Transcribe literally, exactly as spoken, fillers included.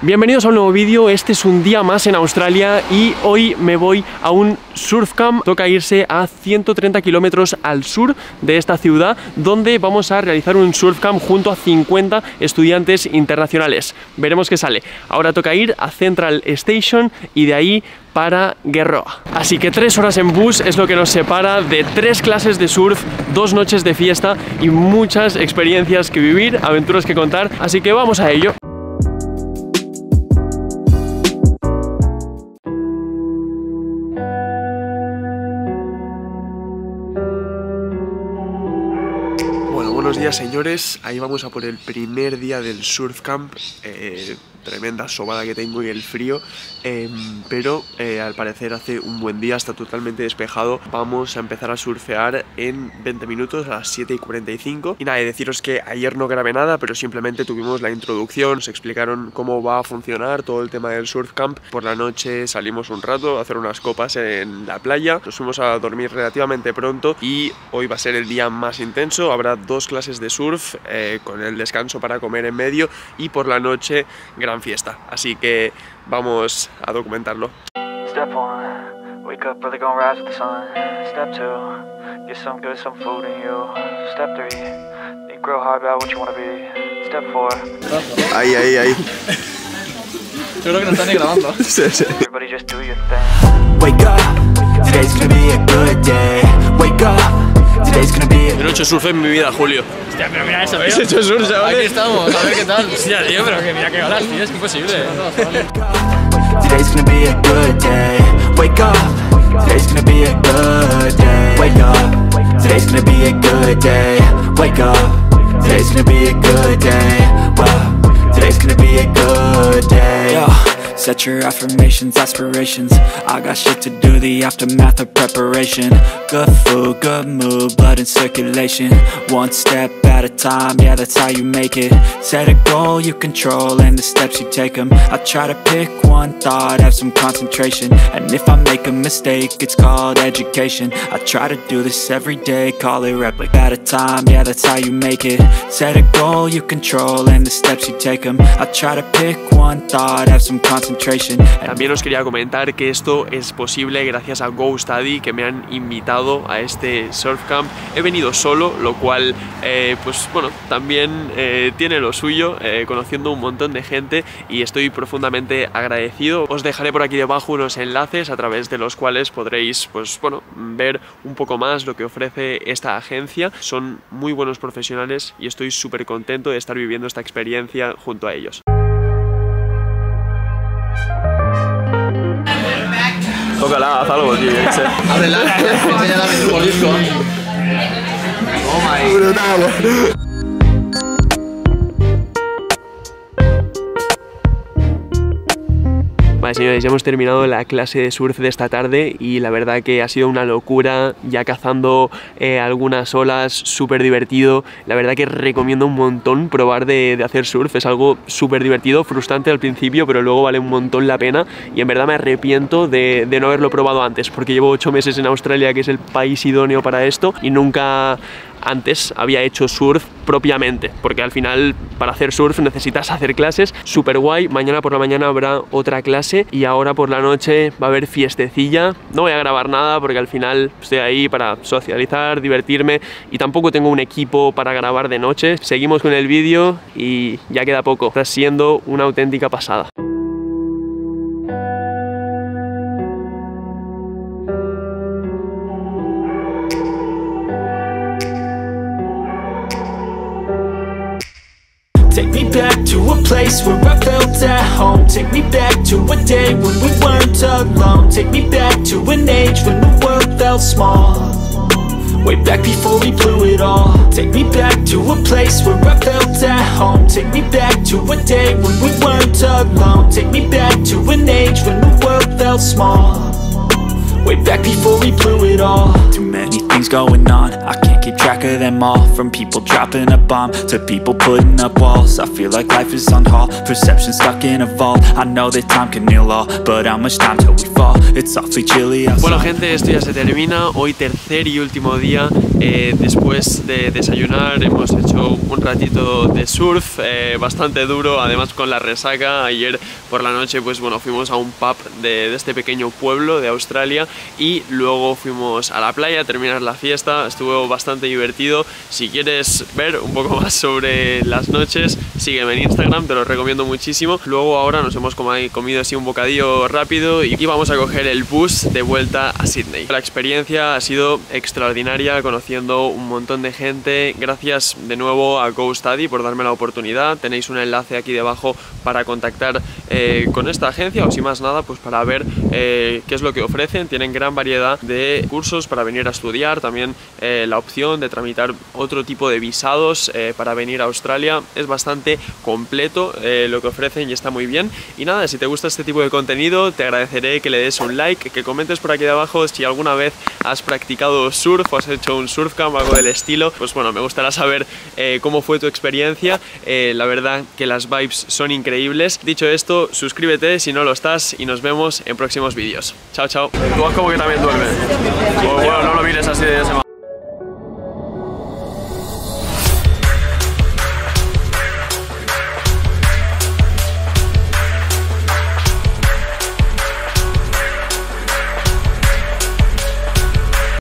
Bienvenidos a un nuevo vídeo. Este es un día más en Australia y hoy me voy a un surf camp. Toca irse a ciento treinta kilómetros al sur de esta ciudad, donde vamos a realizar un surf camp junto a cincuenta estudiantes internacionales. Veremos qué sale. Ahora toca ir a Central Station y de ahí para Guerroa. Así que tres horas en bus es lo que nos separa de tres clases de surf, dos noches de fiesta y muchas experiencias que vivir, aventuras que contar. Así que vamos a ello. Buenos días, señores, ahí vamos a por el primer día del surf camp. eh, Tremenda sobada que tengo y el frío, eh, pero eh, al parecer hace un buen día, está totalmente despejado. Vamos a empezar a surfear en veinte minutos, a las siete y cuarenta y cinco. Y nada, y deciros que ayer no grabé nada, pero simplemente tuvimos la introducción, nos explicaron cómo va a funcionar todo el tema del surf camp. Por la noche salimos un rato a hacer unas copas en la playa, nos fuimos a dormir relativamente pronto y hoy va a ser el día más intenso. Habrá dos clases de surf eh, con el descanso para comer en medio y por la noche gran fiesta, así que vamos a documentarlo. Step one, wake up early, gonna rise with the sun. Step two, get some good, some food in you. Step three, think real hard about what you wanna be. Step four. Ahí, ahí, ahí. Yo creo que no están ni grabando. Sí, sí. Everybody just do your thing. Wake up, today's gonna be a good day. Wake up, today's gonna be a... Yo no he hecho surf en mi vida, Julio. Hostia, pero mira eso, ¿Habéis tío. hecho surf, chavales? Aquí estamos, a ver qué tal. Hostia, tío, pero que mira qué horas, tío, es imposible. Today's gonna be a good day. Wake up, today's gonna be a good day. Wake up, today's gonna be a good day. Wake up, today's gonna be a good day. Well, today's gonna be a good day. Yo. Set your affirmations, aspirations. I got shit to do, the aftermath of preparation. Good food, good mood, blood in circulation. One step at a time, yeah, that's how you make it. Set a goal you control and the steps you take them. I try to pick one thought, have some concentration. And if I make a mistake, it's called education. I try to do this every day, call it replica at a time, yeah, that's how you make it. Set a goal you control and the steps you take them. I try to pick one thought, have some concentration. También os quería comentar que esto es posible gracias a GoStudy, que me han invitado a este surf camp. He venido solo, lo cual eh, pues bueno, también eh, tiene lo suyo, eh, conociendo un montón de gente, y estoy profundamente agradecido. Os dejaré por aquí debajo unos enlaces a través de los cuales podréis pues bueno, ver un poco más lo que ofrece esta agencia. Son muy buenos profesionales y estoy súper contento de estar viviendo esta experiencia junto a ellos. Tócala, haz algo, tío, yo qué sé. Ábrela, enséñala mi nuevo disco. Oh my. Brutal. Vale, señores, ya hemos terminado la clase de surf de esta tarde y la verdad que ha sido una locura, ya cazando eh, algunas olas, súper divertido. La verdad que recomiendo un montón probar de, de hacer surf, es algo súper divertido, frustrante al principio, pero luego vale un montón la pena, y en verdad me arrepiento de, de no haberlo probado antes, porque llevo ocho meses en Australia, que es el país idóneo para esto, y nunca antes había hecho surf propiamente, porque al final para hacer surf necesitas hacer clases. Súper guay. Mañana por la mañana habrá otra clase y ahora por la noche va a haber fiestecilla. No voy a grabar nada porque al final estoy ahí para socializar, divertirme, y tampoco tengo un equipo para grabar de noche. Seguimos con el vídeo y ya queda poco. Está siendo una auténtica pasada. Take me back to a place where I felt at home. Take me back to a day when we weren't alone. Take me back to an age when the world felt small. Way back before we blew it all. Take me back to a place where I felt at home. Take me back to a day when we weren't alone. Take me back to an age when the world felt small. way back before we blew it all. Too many things going on, I can't keep track of them all. From people dropping a bomb to people putting up walls. I feel like life is on hold, perception stuck in a vault. I know that time can heal all, but how much time till we fall? It's awfully chilly outside. Bueno gente, esto ya se termina. Hoy tercer y último día. eh, Después de desayunar hemos hecho un ratito de surf, eh, bastante duro, además con la resaca. Ayer por la noche pues bueno, fuimos a un pub de, de este pequeño pueblo de Australia y luego fuimos a la playa a terminar la fiesta. Estuvo bastante divertido. Si quieres ver un poco más sobre las noches, sígueme en Instagram, te lo recomiendo muchísimo. Luego ahora nos hemos comido así un bocadillo rápido y vamos a coger el bus de vuelta a Sydney. La experiencia ha sido extraordinaria, conociendo un montón de gente. Gracias de nuevo a GoStudy por darme la oportunidad. Tenéis un enlace aquí debajo para contactar eh, con esta agencia, o si más nada pues para ver eh, qué es lo que ofrecen. Tienen gran variedad de cursos para venir a estudiar, también eh, la opción de tramitar otro tipo de visados eh, para venir a Australia. Es bastante completo eh, lo que ofrecen y está muy bien. Y nada, si te gusta este tipo de contenido te agradeceré que le des un like, que comentes por aquí debajo si alguna vez has practicado surf o has hecho un surfcamp o algo del estilo. Pues bueno, me gustaría saber eh, cómo fue tu experiencia. eh, la verdad que las vibes son increíbles. Dicho esto, suscríbete si no lo estás y nos vemos en próximos vídeos. Chao, chao. Tú como que también duermes. O bueno, no lo mires así de ese